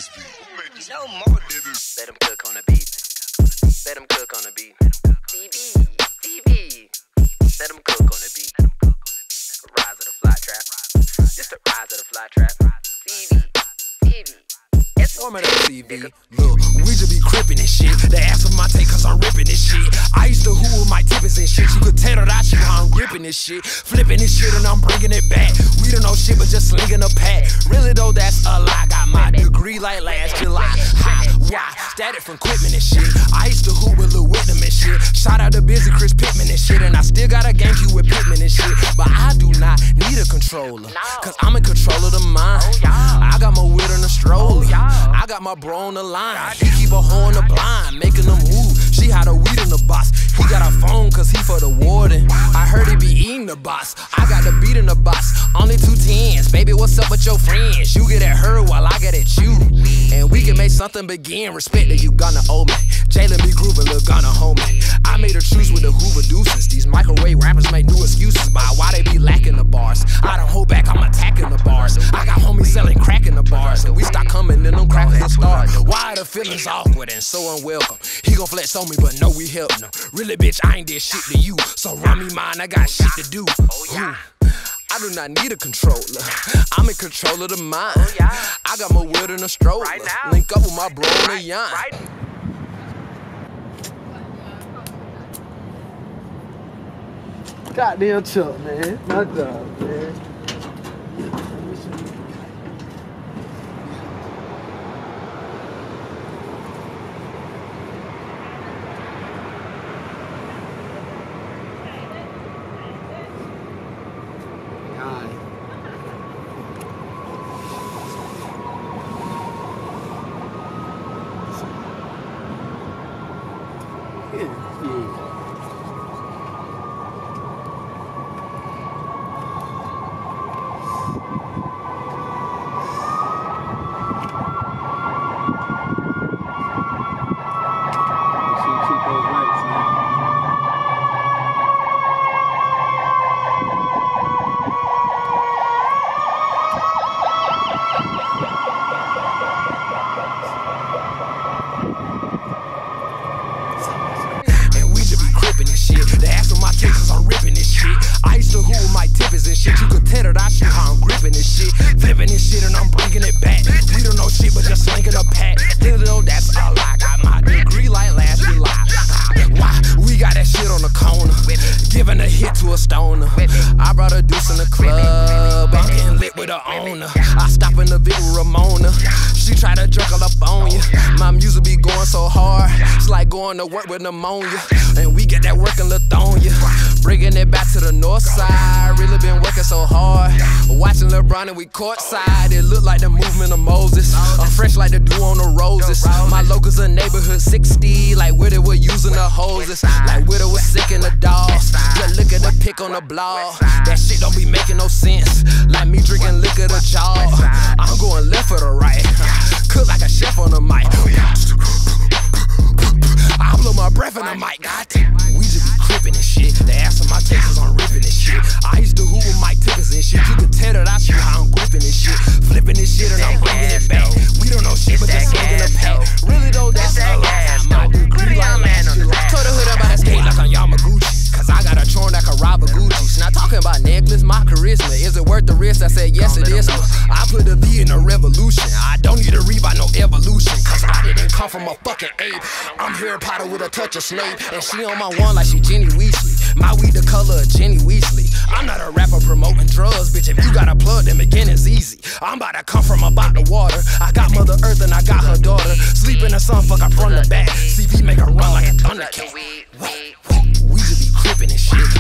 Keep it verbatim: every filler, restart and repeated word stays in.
this beat? Who made this? No more. Let him cook on the beat. Let him cook on the beat. T V, T V. Let him cook on the beat. Rise of the fly trap. Just the rise of the fly trap. T V, T V. Warming up T V. Look, we just be crippin' and shit. They ask for my take cause I'm rippin' this shit. I used to who with my tippins and shit. You could tell that I shit how I'm grippin' this shit. Flippin' this shit and I'm bringing it back. We don't know shit but just slinging a pack. Really though, that's a lie. Got my degree like last July. Ha, why? Static from equipment and shit. I used to hoop with Lil Whitney and shit. Shout out to Busy Chris Pittman and shit. And I still got a GameCube with Pittman and shit. But I do not need a controller, cause I'm in control of the mind. I got my wheel in the stroller. I got my bro on the line. He keep a hoe in the blind, making them move. She had a weed in the box. He got a phone cause he for the warden. I heard he be eating the box. I got the beat in the box. Only two tens. Baby, what's up with your friends? You get at her while I get at you. And we can make something begin. Respect that you gonna owe me. Jalen be grooving, Lil Gunna homie. I made a truce with the Hoover Deuces. These microwave rappers make new excuses by why they be lacking the bars. I don't hold back, I'm attacking the bars. I got homies selling crack in the bars. And we start coming in them crackers to start. Why the feelings awkward and so unwelcome? He gon' flex on me, but no, we helping him. Really, bitch, I ain't did shit to you. So run me mine, I got shit to do. Hmm. I do not need a controller. I'm in control of the mind. I got my wheel in a stroller. Link up with my bro in a yacht. Goddamn Chuck, man. My dog, man. Flipping this shit and I'm bringing it back. We don't know shit but just slinging a pack. Little though, that's all I got. My degree like last July. Why? We got that shit on the corner, giving a hit to a stoner. I brought a deuce in the club, I'm getting lit with the owner. I stop in the big Ramona. She try to jerk up on you. My music be going so hard, it's like going to work with pneumonia. And we get that work in Lithonia, bringing it back to the north side. Really been working so hard, watching LeBron and we courtside. It look like the movement of Moses. I'm fresh like the dew on the roses. My locals a neighborhood sixty, like where they were using the hoses. Like where they was sick in the dolls. Just look at the pic on the blog. That shit don't be making no sense. Like me drinking liquor to jaw. I'm going left or the right. Cook like a chef on the mic. I blow my breath in the mic. We just be crippin' and shit. They ask for my take cause I'm rippin' this shit. I used to hoop with my tickets and shit. You can tell that I shoot how I'm grippin' this shit. Flippin' this shit and I'm bringing it back. We don't know shit but just slinging a pack. Really though, that's a lie. My degree like last July. Told the hood about that skate like I'm Yamaguchi. Cause I got a chorn that can rob a Gucci. Not talking about necklace, my charisma. Is it worth the risk? I said yes it is. I put a V in a revolution. I don't need to read about no evolution. Cause I didn't come from a fucking ape. I'm Harry Potter with a touch of Snape. And she on my one like she Ginny Weasley. My weed the color of Ginny Weasley. I'm not a rapper promoting drugs, bitch. If you got a plug, then beginning's easy. I'm about to come from about the water. I got Mother Earth and I got her daughter. Sleep in the sun, fuck up from the back. C V make her run like a Thundercat. We just be crippin' and shit.